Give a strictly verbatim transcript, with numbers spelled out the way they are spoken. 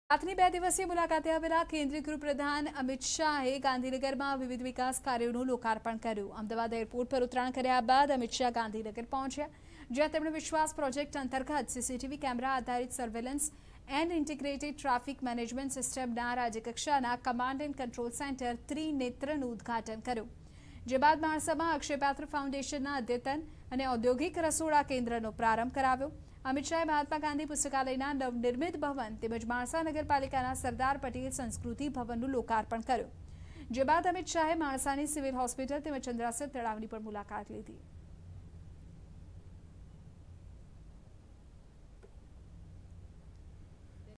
આથની બે દિવસીય મુલાકાતે આવેલા કેન્દ્રીય ગૃહપ્રધાન અમિત શાહે ગાંધીનગરમાં વિવિધ વિકાસ કાર્યોનું લોકાર્પણ કર્યું। અમદાવાદ એરપોર્ટ પર ઉતરાણ કર્યા બાદ અમિત શાહ ગાંધીનગર પહોંચ્યા, જ્યાં તેમણે વિશ્વાસ પ્રોજેક્ટ અંતર્ગત સીસીટીવી કેમેરા આધારિત surveillance and integrated traffic management સિસ્ટમના રાજ્યકક્ષાના કમાન્ડ એન્ડ કંટ્રોલ સેન્ટર ત્રિનેત્રનું ઉદ્ઘાટન કર્યું। જે બાદ માણસામાં અક્ષયપાત્ર ફાઉન્ડેશનના અદ્યતન અને ઔદ્યોગિક રસોડા કેન્દ્રનો પ્રારંભ કરાવ્યો। અમિત શાહે મહાત્મા ગાંધી પુસ્તકાલયના નવનિર્મિત ભવન તેમજ માણસા નગરપાલિકાના સરદાર પટેલ સંસ્કૃતિ ભવનનું લોકાર્પણ કર્યું। જે બાદ અમિત શાહે માણસાની સિવિલ હોસ્પિટલ તેમજ ચંદ્રાસર તળાવની પણ મુલાકાત લીધી।